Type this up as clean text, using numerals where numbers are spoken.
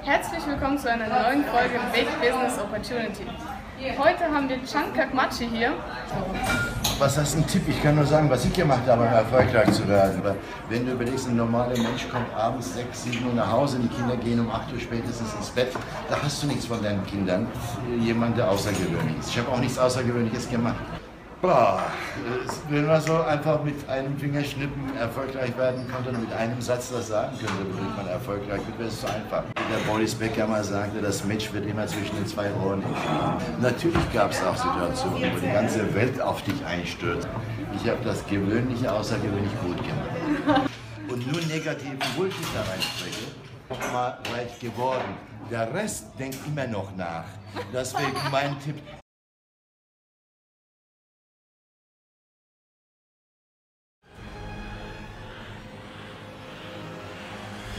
Herzlich willkommen zu einer neuen Folge Big Business Opportunity. Heute haben wir Can Kakmachi hier. Was ist ein Tipp? Ich kann nur sagen, was ich gemacht habe, um erfolgreich zu werden. Aber wenn du überlegst, ein normaler Mensch kommt abends 6, 7 Uhr nach Hause, die Kinder gehen um 8 Uhr spätestens ins Bett, da hast du nichts von deinen Kindern. Jemand, der außergewöhnlich ist. Ich habe auch nichts Außergewöhnliches gemacht. Boah, wenn man so einfach mit einem Fingerschnippen erfolgreich werden konnte und mit einem Satz das sagen könnte, wodurch man erfolgreich wird, wäre es so einfach. Wie der Boris Becker mal sagte, das Match wird immer zwischen den zwei Ohren entschieden. Natürlich gab es auch Situationen, wo die ganze Welt auf dich einstürzt. Ich habe das Gewöhnliche außergewöhnlich gut gemacht. Und nur negativen Bullshit da reinspreche, mal reich geworden. Der Rest denkt immer noch nach. Deswegen mein Tipp,